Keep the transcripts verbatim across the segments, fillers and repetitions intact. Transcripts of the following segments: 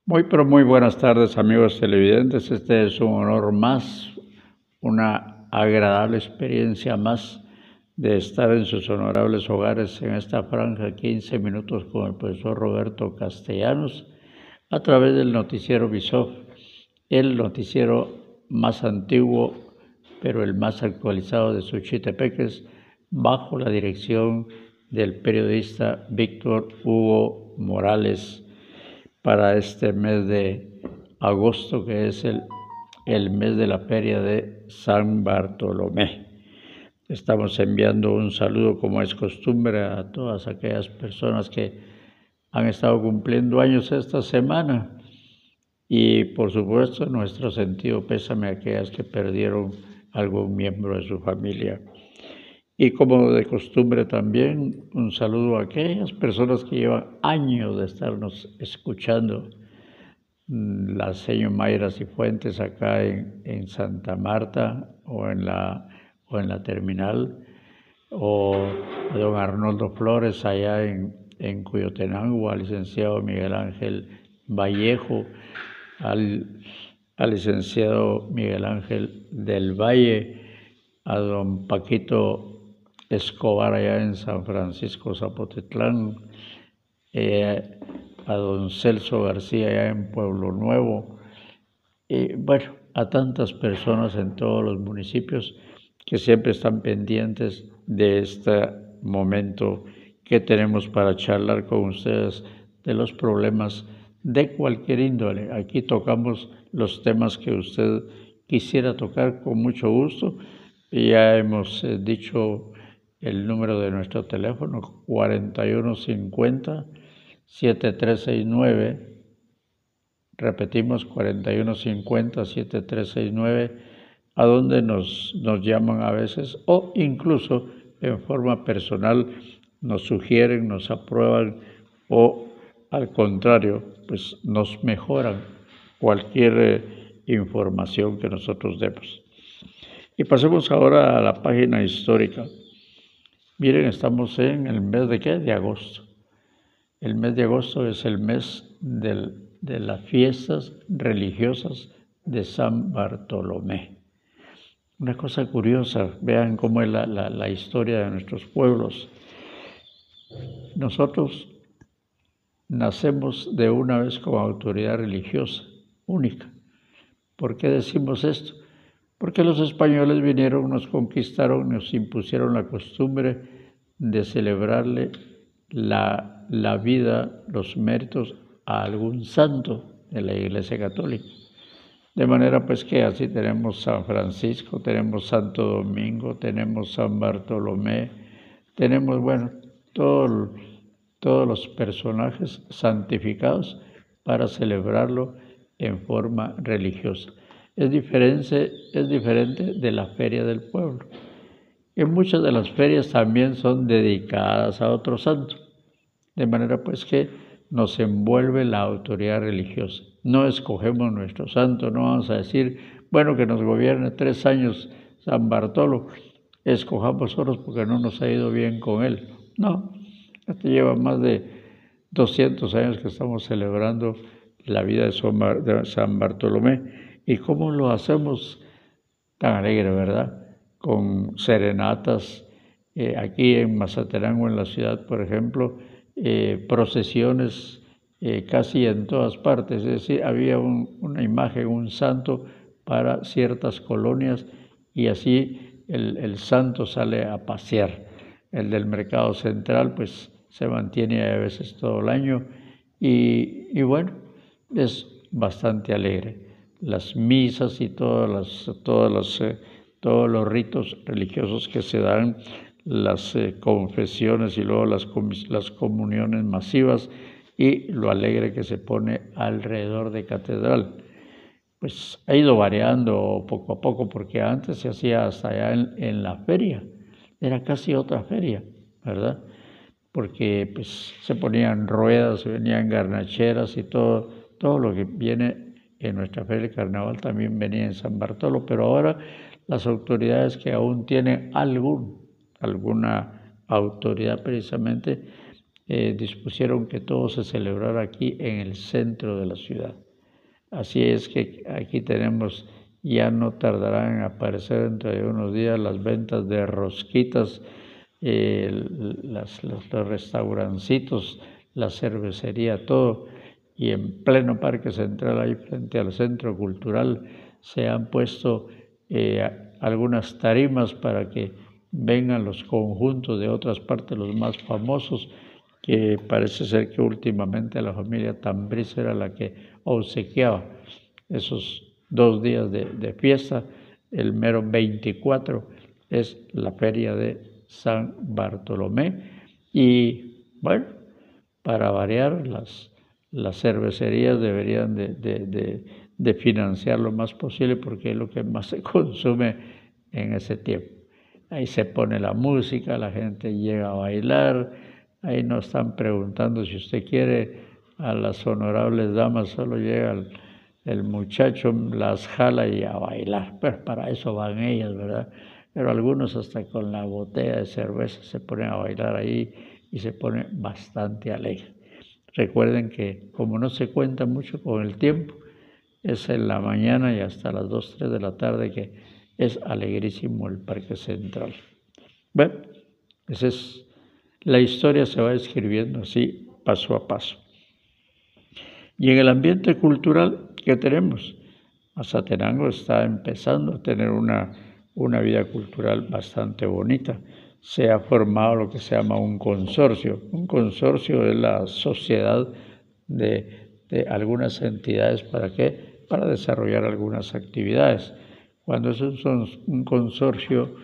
Muy, pero muy buenas tardes, amigos televidentes. Este es un honor más, una agradable experiencia más de estar en sus honorables hogares en esta franja quince minutos con el profesor Roberto Castellanos a través del noticiero Visov, el noticiero más antiguo pero el más actualizado de Suchitepeques, bajo la dirección del periodista Víctor Hugo Morales, para este mes de agosto, que es el, el mes de la feria de San Bartolomé. Estamos enviando un saludo, como es costumbre, a todas aquellas personas que han estado cumpliendo años esta semana y, por supuesto, nuestro sentido pésame a aquellas que perdieron algún miembro de su familia. Y como de costumbre también, un saludo a aquellas personas que llevan años de estarnos escuchando. La señora Mayra Cifuentes acá en, en Santa Marta o en, la, o en la terminal, o a don Arnoldo Flores allá en, en Cuyotenango, al licenciado Miguel Ángel Vallejo, al, al licenciado Miguel Ángel del Valle, a don Paquito Escobar allá en San Francisco Zapotitlán, eh, a don Celso García allá en Pueblo Nuevo, y bueno, a tantas personas en todos los municipios que siempre están pendientes de este momento que tenemos para charlar con ustedes de los problemas de cualquier índole. Aquí tocamos los temas que usted quisiera tocar con mucho gusto. Ya hemos eh, dicho el número de nuestro teléfono, cuarenta y uno cincuenta, setenta y tres sesenta y nueve. Repetimos, cuarenta y uno cincuenta, setenta y tres sesenta y nueve, a donde nos, nos llaman a veces o incluso en forma personal nos sugieren, nos aprueban o al contrario, pues nos mejoran cualquier eh, información que nosotros demos. Y pasemos ahora a la página histórica. Miren, estamos en el mes de ¿qué? De agosto. El mes de agosto es el mes del, de las fiestas religiosas de San Bartolomé. Una cosa curiosa, vean cómo es la, la, la historia de nuestros pueblos. Nosotros nacemos de una vez como autoridad religiosa, única. ¿Por qué decimos esto? Porque los españoles vinieron, nos conquistaron, nos impusieron la costumbre de celebrarle la, la vida, los méritos a algún santo de la Iglesia Católica. De manera pues que así tenemos San Francisco, tenemos Santo Domingo, tenemos San Bartolomé, tenemos, bueno, todo, todos los personajes santificados para celebrarlo en forma religiosa. Es diferente, es diferente de la feria del pueblo. Y muchas de las ferias también son dedicadas a otro santo, de manera pues que nos envuelve la autoridad religiosa. No escogemos nuestro santo, no vamos a decir, bueno, que nos gobierne tres años San Bartolo, escojamos otros porque no nos ha ido bien con él. No, este lleva más de doscientos años que estamos celebrando la vida de San Bartolomé. ¿Y cómo lo hacemos tan alegre, verdad? Con serenatas, eh, aquí en Mazatenango, en la ciudad, por ejemplo, eh, procesiones eh, casi en todas partes. Es decir, había un, una imagen, un santo para ciertas colonias y así el, el santo sale a pasear. El del mercado central, pues, se mantiene a veces todo el año y, y bueno, es bastante alegre. Las misas y todas las, todas las, eh, todos los ritos religiosos que se dan, las eh, confesiones y luego las, las comuniones masivas y lo alegre que se pone alrededor de catedral. Pues ha ido variando poco a poco porque antes se hacía hasta allá en, en la feria, era casi otra feria, ¿verdad? Porque pues se ponían ruedas, se venían garnacheras y todo, todo lo que viene en nuestra feria de carnaval también venía en San Bartolo, pero ahora las autoridades que aún tienen algún, alguna autoridad precisamente eh, dispusieron que todo se celebrara aquí en el centro de la ciudad. Así es que aquí tenemos, ya no tardarán en aparecer dentro de unos días las ventas de rosquitas, eh, las, los, los restaurancitos, la cervecería, todo. Y en pleno Parque Central, ahí frente al Centro Cultural, se han puesto eh, algunas tarimas para que vengan los conjuntos de otras partes, los más famosos, que parece ser que últimamente la familia Tambriz era la que obsequiaba esos dos días de, de fiesta. El mero veinticuatro es la feria de San Bartolomé y bueno, para variar, las, las cervecerías deberían de, de, de, de financiar lo más posible porque es lo que más se consume en ese tiempo. Ahí se pone la música, la gente llega a bailar, ahí no están preguntando si usted quiere, a las honorables damas solo llega el, el muchacho, las jala y a bailar, pues para eso van ellas, ¿verdad? Pero algunos hasta con la botella de cerveza se ponen a bailar ahí y se pone bastante alegre. Recuerden que como no se cuenta mucho con el tiempo, es en la mañana y hasta las dos, tres de la tarde que es alegrísimo el Parque Central. Bueno, esa es la historia, se va escribiendo así paso a paso. Y en el ambiente cultural, ¿qué tenemos? Mazatenango está empezando a tener una, una vida cultural bastante bonita. Se ha formado lo que se llama un consorcio. Un consorcio es la sociedad de, de algunas entidades. ¿Para qué? Para desarrollar algunas actividades. Cuando eso es un consorcio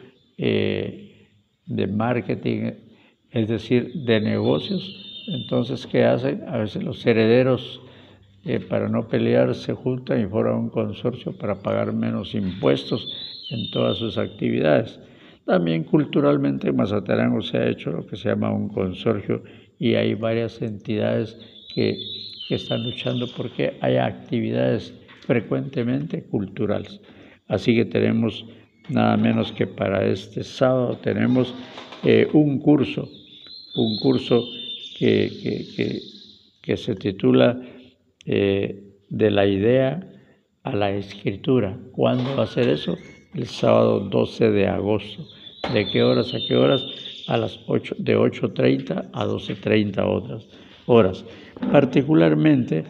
eh, de marketing, es decir, de negocios, entonces, ¿qué hacen? A veces los herederos, eh, para no pelear, se juntan y forman un consorcio para pagar menos impuestos en todas sus actividades. También culturalmente en Mazatenango se ha hecho lo que se llama un consorcio y hay varias entidades que, que están luchando porque haya actividades frecuentemente culturales. Así que tenemos nada menos que para este sábado tenemos eh, un curso, un curso que, que, que, que se titula eh, De la idea a la escritura. ¿Cuándo va a ser eso? El sábado doce de agosto. ¿De qué horas a qué horas? A las ocho, de ocho treinta a doce treinta otras horas. Particularmente,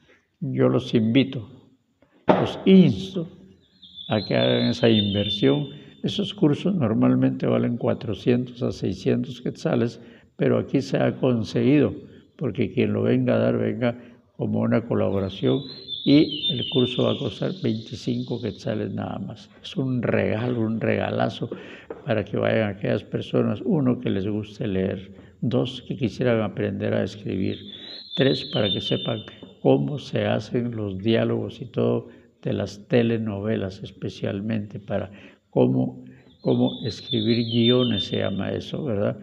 yo los invito, los insto a que hagan esa inversión. Esos cursos normalmente valen cuatrocientos a seiscientos quetzales, pero aquí se ha conseguido, porque quien lo venga a dar, venga como una colaboración y el curso va a costar veinticinco quetzales nada más. Es un regalo, un regalazo para que vayan aquellas personas, uno, que les guste leer, dos, que quisieran aprender a escribir, tres, para que sepan cómo se hacen los diálogos y todo de las telenovelas, especialmente para cómo, cómo escribir guiones, se llama eso, ¿verdad?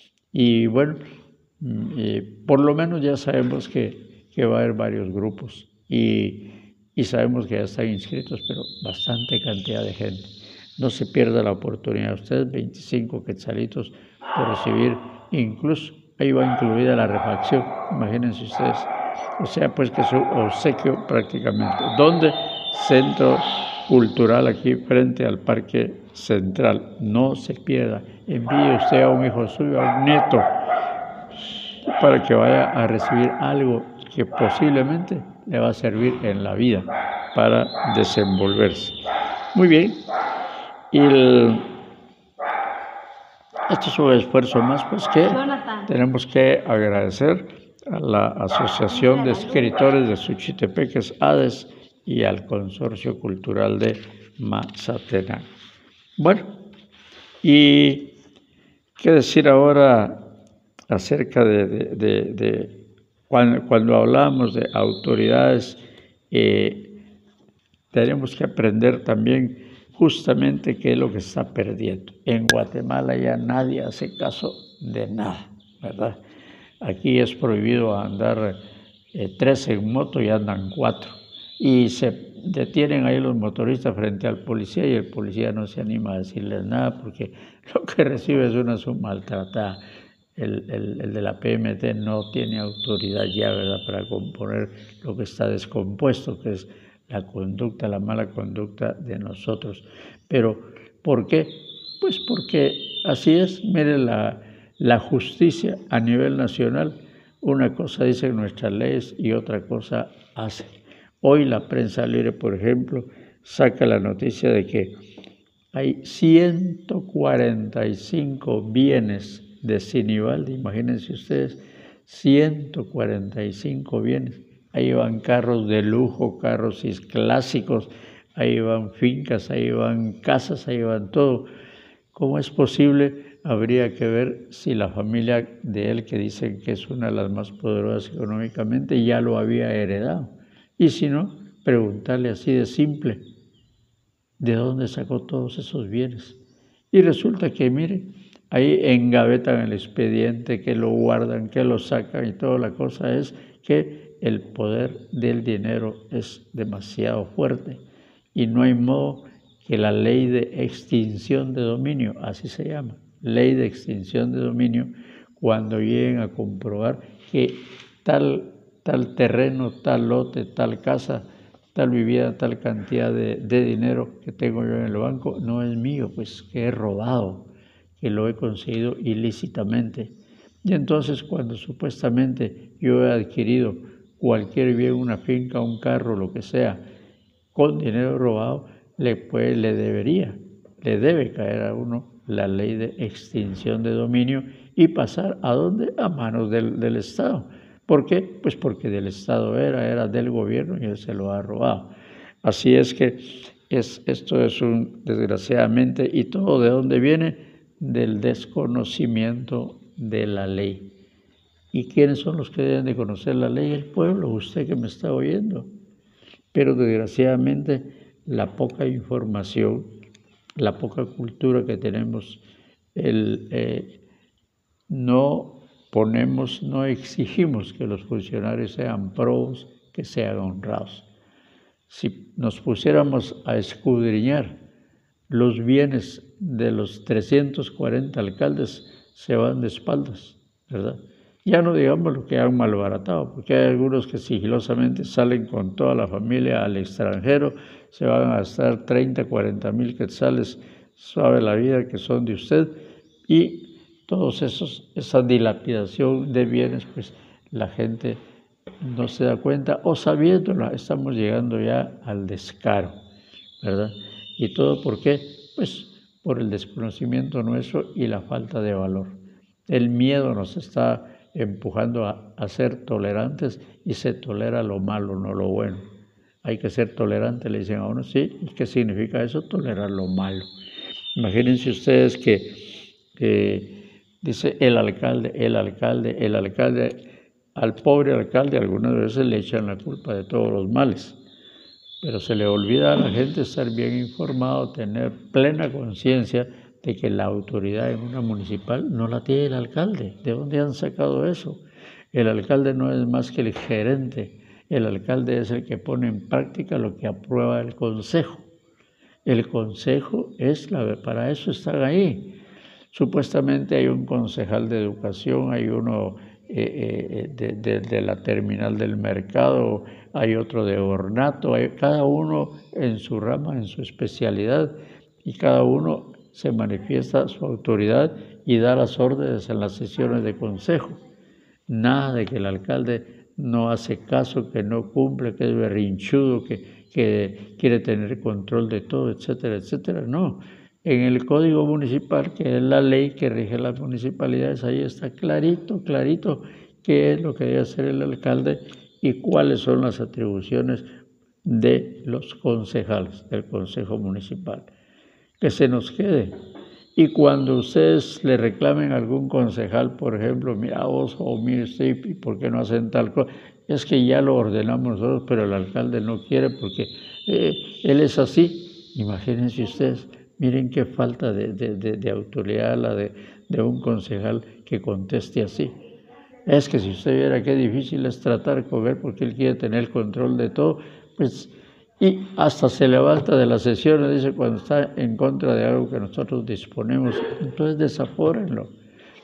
Y bueno, eh, por lo menos ya sabemos que, que va a haber varios grupos y, y sabemos que ya están inscritos, pero bastante cantidad de gente. No se pierda la oportunidad. Ustedes veinticinco quetzalitos por recibir, incluso ahí va incluida la refacción, imagínense ustedes. O sea, pues que es un obsequio prácticamente. ¿Dónde? Centro Cultural, aquí frente al Parque Central. No se pierda. Envíe usted a un hijo suyo, a un nieto, para que vaya a recibir algo que posiblemente le va a servir en la vida para desenvolverse. Muy bien. Y el, este es un esfuerzo más, pues que Jonathan. Tenemos que agradecer a la Asociación de Escritores de Suchitepeques, ADES, y al Consorcio Cultural de Mazatenango. Bueno, y qué decir ahora acerca de, de, de, de cuando, cuando hablamos de autoridades, eh, tenemos que aprender también justamente qué es lo que está perdiendo. En Guatemala ya nadie hace caso de nada, ¿verdad? Aquí es prohibido andar eh, tres en moto y andan cuatro. Y se detienen ahí los motoristas frente al policía y el policía no se anima a decirles nada porque lo que recibe es una suma maltratada. el, el, el de la P M T no tiene autoridad ya, ¿verdad?, para componer lo que está descompuesto, que es la conducta, la mala conducta de nosotros. Pero, ¿por qué? Pues porque así es. Mire, la, la justicia a nivel nacional, una cosa dicen nuestras leyes y otra cosa hace. Hoy la prensa libre, por ejemplo, saca la noticia de que hay ciento cuarenta y cinco bienes de Sinibaldi, imagínense ustedes, ciento cuarenta y cinco bienes. Ahí van carros de lujo, carros clásicos, ahí van fincas, ahí van casas, ahí van todo. ¿Cómo es posible? Habría que ver si la familia de él, que dicen que es una de las más poderosas económicamente, ya lo había heredado. Y si no, preguntarle así de simple, ¿de dónde sacó todos esos bienes? Y resulta que, mire, ahí engavetan el expediente, que lo guardan, que lo sacan, y toda la cosa es que el poder del dinero es demasiado fuerte y no hay modo que la ley de extinción de dominio, así se llama, ley de extinción de dominio, cuando lleguen a comprobar que tal, tal terreno, tal lote, tal casa, tal vivienda, tal cantidad de, de dinero que tengo yo en el banco, no es mío, pues que he robado, que lo he conseguido ilícitamente. Y entonces cuando supuestamente yo he adquirido cualquier bien, una finca, un carro, lo que sea, con dinero robado, le, pues, le debería, le debe caer a uno la ley de extinción de dominio y pasar ¿a dónde? A manos del, del Estado. ¿Por qué? Pues porque del Estado era, era del gobierno y él se lo ha robado. Así es que es, esto es un, desgraciadamente, ¿y todo de dónde viene? Del desconocimiento de la ley. ¿Y quiénes son los que deben de conocer la ley? El pueblo, usted que me está oyendo. Pero desgraciadamente la poca información, la poca cultura que tenemos, el, eh, no ponemos, no exigimos que los funcionarios sean probos, que sean honrados. Si nos pusiéramos a escudriñar los bienes de los trescientos cuarenta alcaldes, se van de espaldas, ¿verdad? Ya no digamos lo que han malbaratado, porque hay algunos que sigilosamente salen con toda la familia al extranjero, se van a gastar treinta, cuarenta mil quetzales, sabe la vida que son de usted, y todos esos, esa dilapidación de bienes, pues la gente no se da cuenta, o sabiéndolo, estamos llegando ya al descaro, ¿verdad? ¿Y todo por qué? Pues por el desconocimiento nuestro y la falta de valor. El miedo nos está empujando a, a ser tolerantes y se tolera lo malo, no lo bueno. Hay que ser tolerante, le dicen a uno, sí, ¿y qué significa eso? Tolerar lo malo. Imagínense ustedes que, que dice el alcalde, el alcalde, el alcalde, al pobre alcalde algunas veces le echan la culpa de todos los males, pero se le olvida a la gente estar bien informado, tener plena conciencia de que la autoridad en una municipal no la tiene el alcalde. ¿De dónde han sacado eso? El alcalde no es más que el gerente. El alcalde es el que pone en práctica lo que aprueba el consejo. El consejo es la, para eso están ahí. Supuestamente hay un concejal de educación, hay uno eh, eh, de, de, de la terminal del mercado, hay otro de ornato, hay cada uno en su rama, en su especialidad, y cada uno se manifiesta su autoridad y da las órdenes en las sesiones de consejo. Nada de que el alcalde no hace caso, que no cumple, que es berrinchudo, que, que quiere tener control de todo, etcétera, etcétera. No, en el Código Municipal, que es la ley que rige las municipalidades, ahí está clarito, clarito qué es lo que debe hacer el alcalde y cuáles son las atribuciones de los concejales del Consejo Municipal. Que se nos quede. Y cuando ustedes le reclamen a algún concejal, por ejemplo, mira vos o mire usted, ¿y por qué no hacen tal cosa? Es que ya lo ordenamos nosotros, pero el alcalde no quiere porque eh, él es así. Imagínense ustedes, miren qué falta de, de, de, de autoridad la de, de un concejal que conteste así. Es que si usted viera qué difícil es tratar con él porque él quiere tener el control de todo, pues... Y hasta se levanta de las sesiones, dice, cuando está en contra de algo que nosotros disponemos, entonces desafórenlo.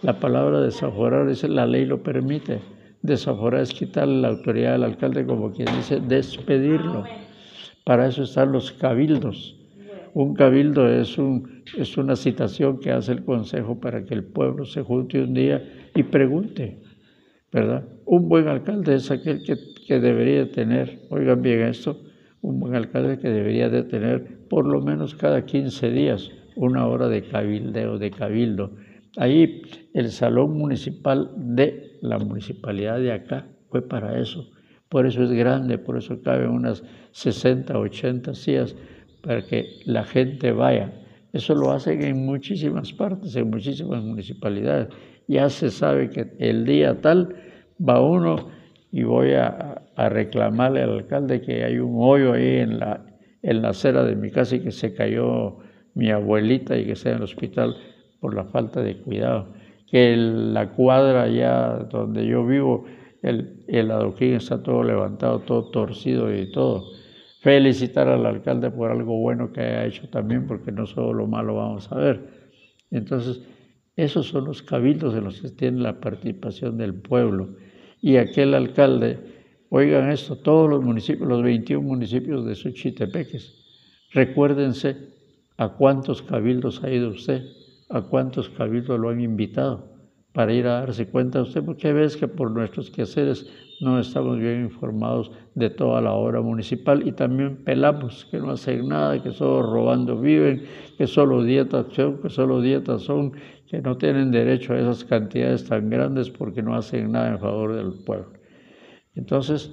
La palabra desaforar es la ley lo permite. Desaforar es quitarle la autoridad al alcalde, como quien dice, despedirlo. Para eso están los cabildos. Un cabildo es, un, es una citación que hace el consejo para que el pueblo se junte un día y pregunte, ¿verdad? Un buen alcalde es aquel que, que debería tener, oigan bien esto, un buen alcalde que debería de tener por lo menos cada quince días una hora de cabildeo, de cabildo. Ahí el salón municipal de la municipalidad de acá fue para eso. Por eso es grande, por eso caben unas sesenta, ochenta sillas para que la gente vaya. Eso lo hacen en muchísimas partes, en muchísimas municipalidades. Ya se sabe que el día tal va uno y voy a, a reclamarle al alcalde que hay un hoyo ahí en la, en la acera de mi casa y que se cayó mi abuelita y que está en el hospital por la falta de cuidado. Que el, la cuadra allá donde yo vivo, el, el adoquín está todo levantado, todo torcido y todo. Felicitar al alcalde por algo bueno que haya hecho también, porque no solo lo malo vamos a ver. Entonces, esos son los cabildos en los que tiene la participación del pueblo. Y aquel alcalde, oigan esto, todos los municipios, los veintiún municipios de Suchitepeques, recuérdense a cuántos cabildos ha ido usted, a cuántos cabildos lo han invitado para ir a darse cuenta usted, porque ves que por nuestros quehaceres no estamos bien informados de toda la obra municipal y también pelamos que no hacen nada, que solo robando viven, que solo dietas son, que solo dietas son, que no tienen derecho a esas cantidades tan grandes porque no hacen nada en favor del pueblo. Entonces,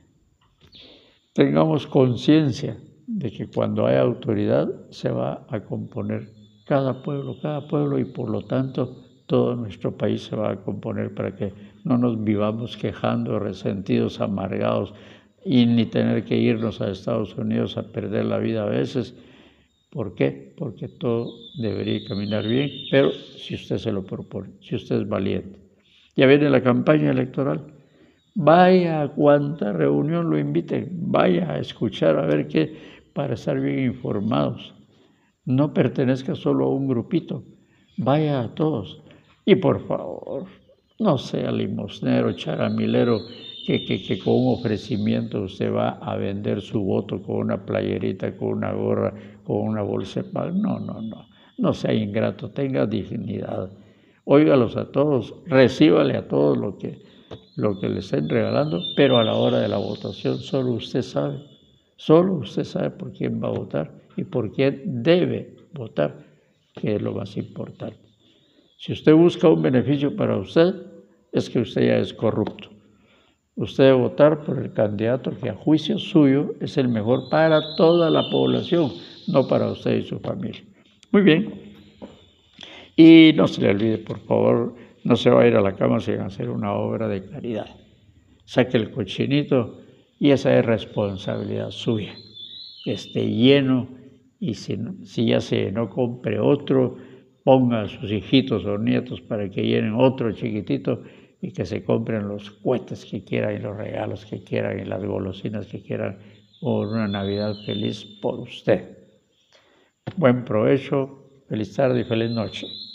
tengamos conciencia de que cuando hay autoridad se va a componer cada pueblo, cada pueblo y por lo tanto todo nuestro país se va a componer para que no nos vivamos quejando, resentidos, amargados y ni tener que irnos a Estados Unidos a perder la vida a veces. ¿Por qué? Porque todo debería caminar bien, pero si usted se lo propone, si usted es valiente. Ya viene la campaña electoral. Vaya a cuanta reunión lo inviten, vaya a escuchar a ver qué, para estar bien informados. No pertenezca solo a un grupito, vaya a todos. Y por favor, no sea limosnero, charamilero, que, que, que con un ofrecimiento usted va a vender su voto con una playerita, con una gorra, con una bolsa de pan. No, no, no. No sea ingrato, tenga dignidad. Óigalos a todos, recíbale a todos lo que, lo que le estén regalando, pero a la hora de la votación solo usted sabe. Solo usted sabe por quién va a votar y por quién debe votar, que es lo más importante. Si usted busca un beneficio para usted, es que usted ya es corrupto. Usted debe votar por el candidato que a juicio suyo es el mejor para toda la población, no para usted y su familia. Muy bien. Y no se le olvide, por favor, no se va a ir a la cama sin hacer una obra de caridad. Saque el cochinito y esa es responsabilidad suya. Que esté lleno y si, si ya se llenó, compre otro, ponga a sus hijitos o nietos para que llenen otro chiquitito y que se compren los cohetes que quieran y los regalos que quieran y las golosinas que quieran por una Navidad feliz por usted. Buen provecho, feliz tarde y feliz noche.